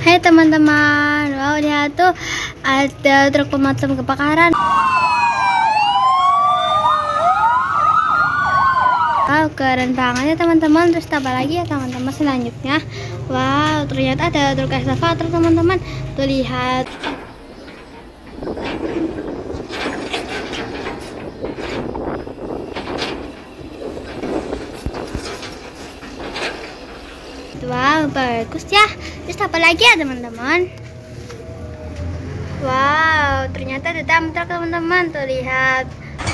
Hai teman-teman, wow lihat tuh ada truk pemadam kebakaran. Wow, keren banget ya teman-teman. Terus apa lagi ya teman-teman selanjutnya? Wow, ternyata ada truk ekskavator teman-teman. Tuh lihat. Wow, bagus ya. Terus apa lagi ya teman-teman? Wow, ternyata ada dump truck teman-teman. Tuh lihat.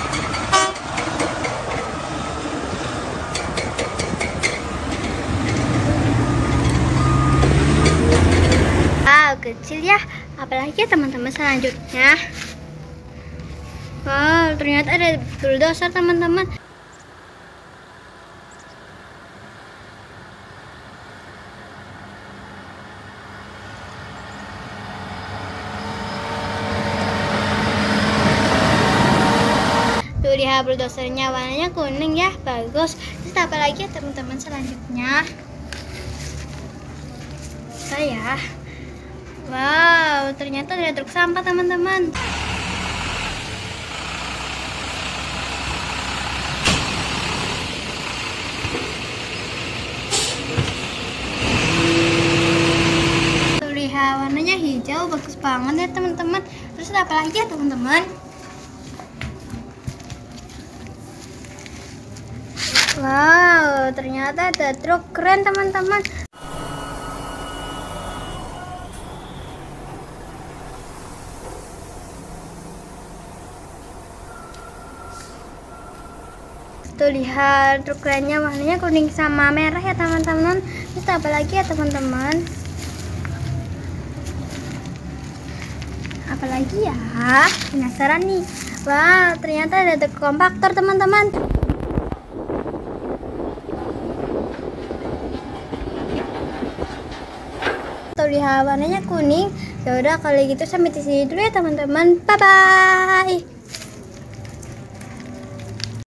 Wow, kecil ya. Apalagi ya teman-teman selanjutnya? Wow, ternyata ada bulldozer teman-teman. Tuh lihat bulldozernya, warnanya kuning ya, bagus. Terus apa lagi ya teman-teman selanjutnya? Saya, wow, ternyata ada truk sampah teman-teman. Tuh lihat warnanya hijau, bagus banget ya teman-teman. Terus apa lagi ya teman-teman? Wow, ternyata ada truk keren teman-teman. Tuh lihat truk kerennya, warnanya kuning sama merah ya teman-teman. Terus apa lagi ya teman-teman? Apalagi ya? Penasaran nih. Wow, ternyata ada truk kompaktor teman-teman. Tuh lihat warnanya kuning. Ya udah kalau gitu sampai di sini dulu ya teman-teman. Bye bye.